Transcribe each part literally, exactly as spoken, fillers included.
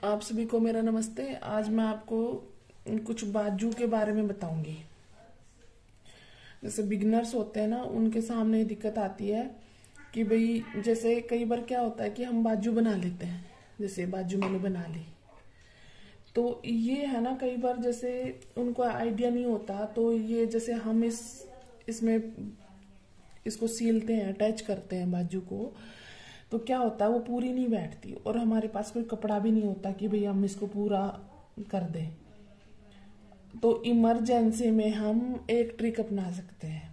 आप सभी को मेरा नमस्ते। आज मैं आपको कुछ बाजू के बारे में बताऊंगी। जैसे बिगिनर्स होते हैं ना, उनके सामने दिक्कत आती है कि भाई जैसे कई बार क्या होता है कि हम बाजू बना लेते हैं। जैसे बाजू मैंने बना ली तो ये है ना, कई बार जैसे उनको आइडिया नहीं होता, तो ये जैसे हम इस इसमें इसको सीलते हैं, अटैच करते हैं बाजू को, तो क्या होता है वो पूरी नहीं बैठती और हमारे पास कोई कपड़ा भी नहीं होता कि भाई हम इसको पूरा कर दें। तो इमरजेंसी में हम एक ट्रिक अपना सकते हैं।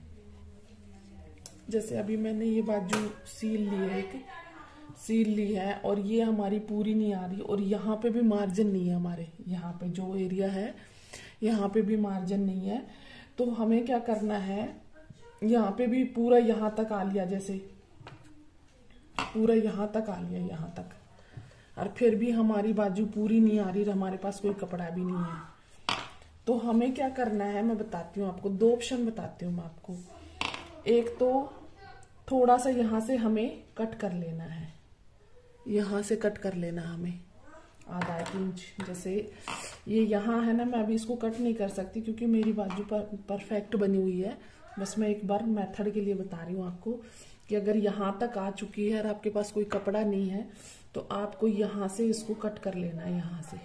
जैसे अभी मैंने ये बाजू सील ली है, एक सील ली है और ये हमारी पूरी नहीं आ रही और यहाँ पे भी मार्जिन नहीं है, हमारे यहाँ पे जो एरिया है यहाँ पे भी मार्जिन नहीं है। तो हमें क्या करना है, यहाँ पे भी पूरा यहाँ तक आ लिया, जैसे पूरा यहाँ तक आ लिया, यहाँ तक, और फिर भी हमारी बाजू पूरी नहीं आ रही, हमारे पास कोई कपड़ा भी नहीं है। तो हमें क्या करना है मैं बताती हूँ आपको, दो ऑप्शन बताती हूँ मैं आपको। एक तो थोड़ा सा यहाँ से हमें कट कर लेना है, यहाँ से कट कर लेना हमें आधा एक इंच। जैसे ये यहाँ है ना, मैं अभी इसको कट नहीं कर सकती क्योंकि मेरी बाजू पर परफेक्ट बनी हुई है। बस मैं एक बार मेथड के लिए बता रही हूँ आपको कि अगर यहाँ तक आ चुकी है और आपके पास कोई कपड़ा नहीं है तो आपको यहाँ से इसको कट कर लेना है, यहाँ से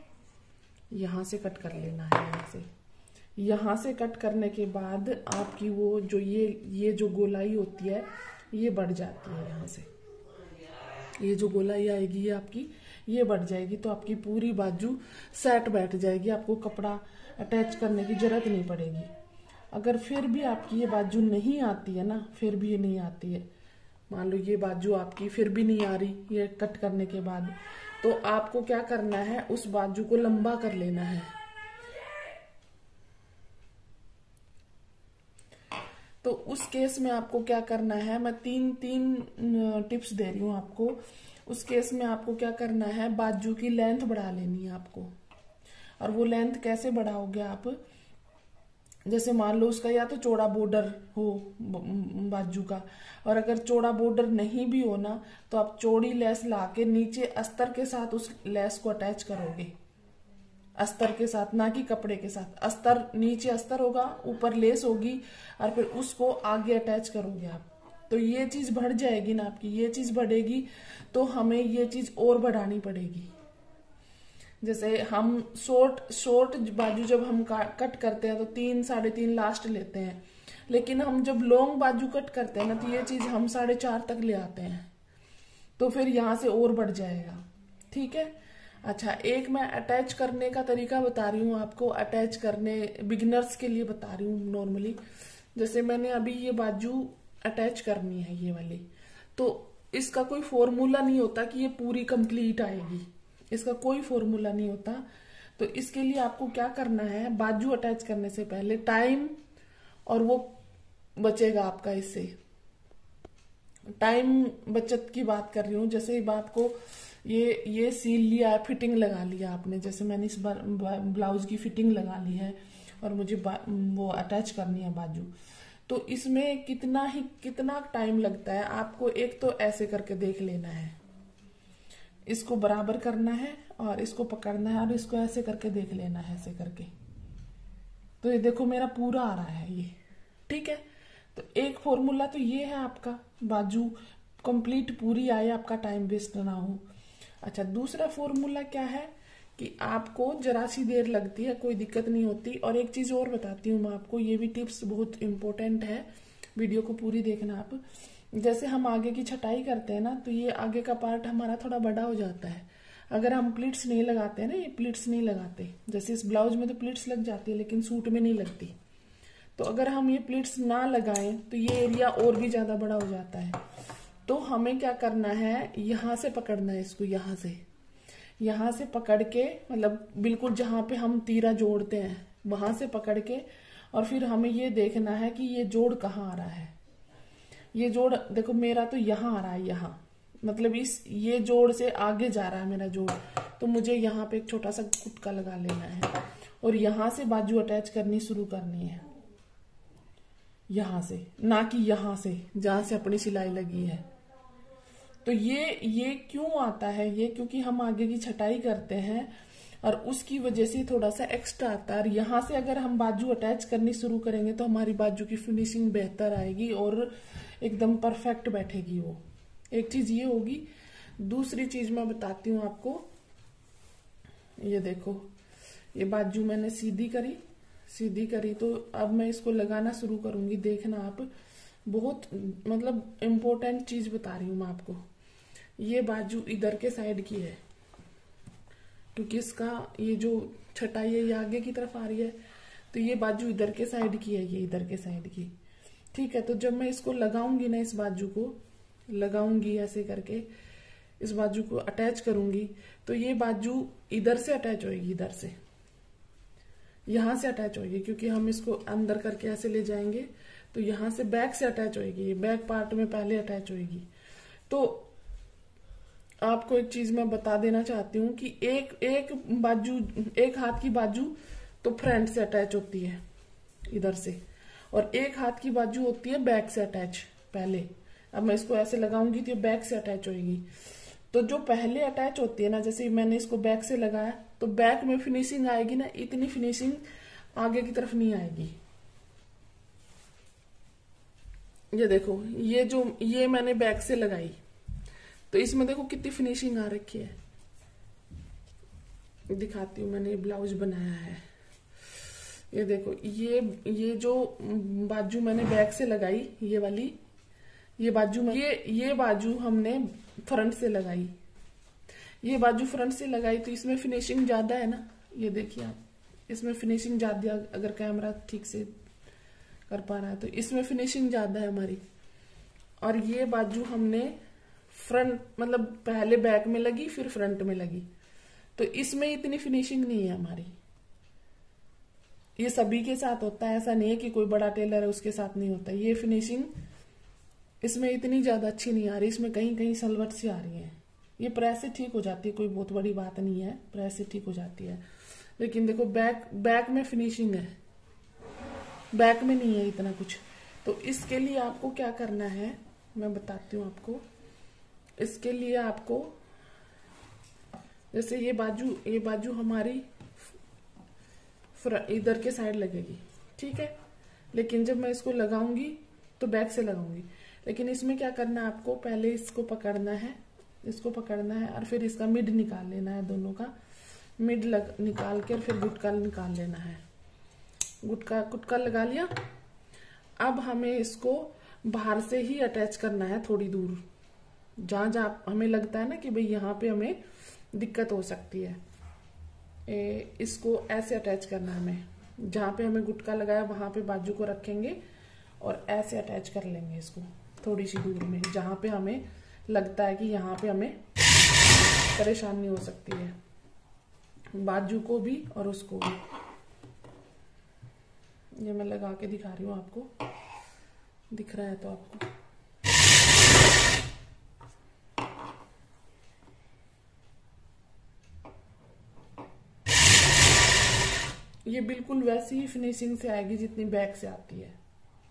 यहाँ से कट कर लेना है। यहाँ से यहाँ से कट करने के बाद आपकी वो जो ये ये जो गोलाई होती है ये बढ़ जाती है। यहाँ से ये जो गोलाई आएगी ये आपकी ये बढ़ जाएगी, तो आपकी पूरी बाजू सेट बैठ जाएगी, आपको कपड़ा अटैच करने की जरूरत नहीं पड़ेगी। अगर फिर भी आपकी ये बाजू नहीं आती है ना, फिर भी ये नहीं आती है, मान लो ये बाजू आपकी फिर भी नहीं आ रही ये कट करने के बाद, तो आपको क्या करना है, उस बाजू को लंबा कर लेना है। तो उस केस में आपको क्या करना है, मैं तीन तीन टिप्स दे रही हूँ आपको। उस केस में आपको क्या करना है, बाजू की लेंथ बढ़ा लेनी है आपको। और वो लेंथ कैसे बढ़ाओगे आप, जैसे मान लो उसका या तो चौड़ा बॉर्डर हो बाजू का, और अगर चौड़ा बॉर्डर नहीं भी हो ना तो आप चौड़ी लेस लाके नीचे अस्तर के साथ उस लेस को अटैच करोगे, अस्तर के साथ, ना कि कपड़े के साथ। अस्तर नीचे अस्तर होगा, ऊपर लेस होगी, और फिर उसको आगे अटैच करोगे आप। तो ये चीज बढ़ जाएगी ना आपकी, ये चीज बढ़ेगी तो हमें ये चीज और बढ़ानी पड़ेगी। जैसे हम शॉर्ट शॉर्ट बाजू जब हम कट करते हैं तो तीन साढ़े तीन लास्ट लेते हैं, लेकिन हम जब लॉन्ग बाजू कट करते हैं ना तो ये चीज हम साढ़े चार तक ले आते हैं, तो फिर यहाँ से और बढ़ जाएगा। ठीक है। अच्छा, एक मैं अटैच करने का तरीका बता रही हूँ आपको, अटैच करने बिगिनर्स के लिए बता रही हूँ नॉर्मली। जैसे मैंने अभी ये बाजू अटैच करनी है ये वाली, तो इसका कोई फॉर्मूला नहीं होता कि ये पूरी कंप्लीट आएगी, इसका कोई फॉर्मूला नहीं होता। तो इसके लिए आपको क्या करना है, बाजू अटैच करने से पहले टाइम और वो बचेगा आपका, इससे टाइम बचत की बात कर रही हूँ। जैसे बात को ये ये सील लिया है, फिटिंग लगा लिया आपने, जैसे मैंने इस बार ब्लाउज की फिटिंग लगा ली है और मुझे वो अटैच करनी है बाजू, तो इसमें कितना ही कितना टाइम लगता है आपको, एक तो ऐसे करके देख लेना है, इसको बराबर करना है और इसको पकड़ना है और इसको ऐसे करके देख लेना है, ऐसे करके। तो ये देखो मेरा पूरा आ रहा है ये। ठीक है। तो एक फॉर्मूला तो ये है आपका, बाजू कंप्लीट पूरी आए, आपका टाइम वेस्ट ना हो। अच्छा, दूसरा फॉर्मूला क्या है कि आपको जरा सी देर लगती है, कोई दिक्कत नहीं होती। और एक चीज और बताती हूँ मैं आपको, ये भी टिप्स बहुत इंपॉर्टेंट है, वीडियो को पूरी देखना आप। जैसे हम आगे की छटाई करते हैं ना, तो ये आगे का पार्ट हमारा थोड़ा बड़ा हो जाता है। अगर हम प्लीट्स नहीं लगाते हैं ना, ये प्लीट्स नहीं लगाते, जैसे इस ब्लाउज में तो प्लीट्स लग जाती है लेकिन सूट में नहीं लगती, तो अगर हम ये प्लीट्स ना लगाएं तो ये एरिया और भी ज्यादा बड़ा हो जाता है। तो हमें क्या करना है, यहाँ से पकड़ना है इसको, यहाँ से यहाँ से पकड़ के, मतलब बिल्कुल जहां पे हम तीरा जोड़ते हैं वहां से पकड़ के, और फिर हमें ये देखना है कि ये जोड़ कहाँ आ रहा है। ये जोड़ देखो मेरा तो यहाँ आ रहा है, यहाँ मतलब इस ये जोड़ से आगे जा रहा है मेरा जोड़, तो मुझे यहाँ पे एक छोटा सा कुटका लगा लेना है और यहाँ से बाजू अटैच करनी शुरू करनी है, यहाँ से, ना कि यहाँ से जहां से अपनी सिलाई लगी है। तो ये ये क्यों आता है, ये क्योंकि हम आगे की छटाई करते हैं और उसकी वजह से थोड़ा सा एक्स्ट्रा आता है। और यहाँ से अगर हम बाजू अटैच करनी शुरू करेंगे तो हमारी बाजू की फिनिशिंग बेहतर आएगी और एकदम परफेक्ट बैठेगी वो। एक चीज ये होगी। दूसरी चीज मैं बताती हूँ आपको। ये देखो, ये बाजू मैंने सीधी करी, सीधी करी तो अब मैं इसको लगाना शुरू करूंगी। देखना आप, बहुत मतलब इम्पोर्टेंट चीज बता रही हूँ मैं आपको। ये बाजू इधर के साइड की है, क्योंकि इसका ये जो छटाई है ये आगे की तरफ आ रही है, तो ये बाजू इधर के साइड की है, ये इधर के साइड की। ठीक है, तो जब मैं इसको लगाऊंगी ना, इस बाजू को लगाऊंगी ऐसे करके, इस बाजू को अटैच करूंगी, तो ये बाजू इधर से अटैच होगी, इधर से यहां से अटैच होगी, क्योंकि हम इसको अंदर करके ऐसे ले जाएंगे तो यहां से बैक से अटैच होगी, ये बैक पार्ट में पहले अटैच होगी। तो आपको एक चीज मैं बता देना चाहती हूँ कि एक एक बाजू, एक हाथ की बाजू तो फ्रंट से अटैच होती है इधर से, और एक हाथ की बाजू होती है बैक से अटैच पहले। अब मैं इसको ऐसे लगाऊंगी तो बैक से अटैच होगी। तो जो पहले अटैच होती है ना, जैसे मैंने इसको बैक से लगाया तो बैक में फिनिशिंग आएगी ना, इतनी फिनिशिंग आगे की तरफ नहीं आएगी। ये देखो, ये जो ये मैंने बैक से लगाई तो इसमें देखो कितनी फिनिशिंग आ रखी है। दिखाती हूँ, मैंने ब्लाउज बनाया है। ये देखो, ये ये जो बाजू मैंने बैक से लगाई, ये वाली ये बाजू में, ये ये बाजू हमने फ्रंट से लगाई, ये बाजू फ्रंट से लगाई तो इसमें फिनिशिंग ज्यादा है ना। ये देखिए आप, इसमें फिनिशिंग ज्यादा, अगर कैमरा ठीक से कर पा रहा है तो इसमें फिनिशिंग ज्यादा है हमारी। और ये बाजू हमने फ्रंट, मतलब पहले बैक में लगी फिर फ्रंट में लगी, तो इसमें इतनी फिनिशिंग नहीं है हमारी। ये सभी के साथ होता है, ऐसा नहीं है कि कोई बड़ा टेलर है उसके साथ नहीं होता। ये फिनिशिंग इसमें इतनी ज्यादा अच्छी नहीं आ रही, इसमें कहीं कहीं सलवट सी आ रही है। ये प्रेस से ठीक हो जाती है, कोई बहुत बड़ी बात नहीं है, प्रेस से ठीक हो जाती है। लेकिन देखो बैक बैक में फिनिशिंग है, बैक में नहीं है इतना कुछ। तो इसके लिए आपको क्या करना है मैं बताती हूँ आपको। इसके लिए आपको, जैसे ये बाजू, ये बाजू हमारी इधर के साइड लगेगी, ठीक है, लेकिन जब मैं इसको लगाऊंगी तो बैक से लगाऊंगी। लेकिन इसमें क्या करना है आपको, पहले इसको पकड़ना है, इसको पकड़ना है और फिर इसका मिड निकाल लेना है, दोनों का मिड लग निकाल के, और फिर गुटका निकाल लेना है। गुटका गुटका लगा लिया। अब हमें इसको बाहर से ही अटैच करना है, थोड़ी दूर, जहां जहां हमें लगता है ना कि भाई यहाँ पे हमें दिक्कत हो सकती है। ए, इसको ऐसे अटैच करना है हमें, जहां पे हमें गुटका लगाया वहां पे बाजू को रखेंगे और ऐसे अटैच कर लेंगे इसको थोड़ी सी दूर में, जहां पे हमें लगता है कि यहाँ पे हमें परेशानी हो सकती है, बाजू को भी और उसको भी। ये मैं लगा के दिखा रही हूँ आपको, दिख रहा है तो आपको। ये बिल्कुल वैसी ही फिनिशिंग से आएगी जितनी बैक से आती है।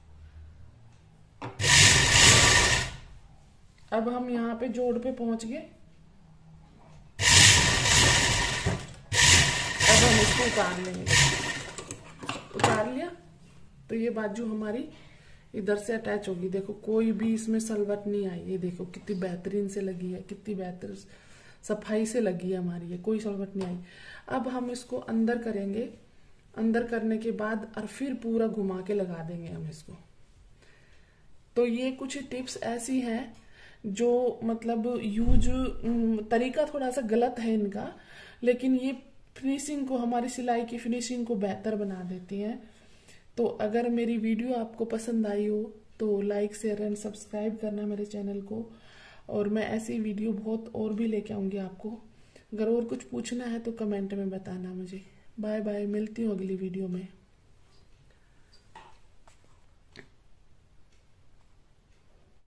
अब हम यहाँ पे जोड़ पे पहुंच गए। अब हम इसको उतार लेंगे। उतार लिया तो ये बाजू हमारी इधर से अटैच होगी। देखो कोई भी इसमें सलवट नहीं आई, ये देखो कितनी बेहतरीन से लगी है, कितनी बेहतर सफाई से लगी है हमारी, ये कोई सलवट नहीं आई। अब हम इसको अंदर करेंगे, अंदर करने के बाद और फिर पूरा घुमा के लगा देंगे हम इसको। तो ये कुछ टिप्स ऐसी हैं जो मतलब यूज तरीका थोड़ा सा गलत है इनका, लेकिन ये फिनिशिंग को, हमारी सिलाई की फिनिशिंग को बेहतर बना देती हैं। तो अगर मेरी वीडियो आपको पसंद आई हो तो लाइक शेयर एंड सब्सक्राइब करना मेरे चैनल को, और मैं ऐसी वीडियो बहुत और भी लेके आऊंगी आपको। अगर और कुछ पूछना है तो कमेंट में बताना मुझे। बाय बाय, मिलती हूँ अगली वीडियो में।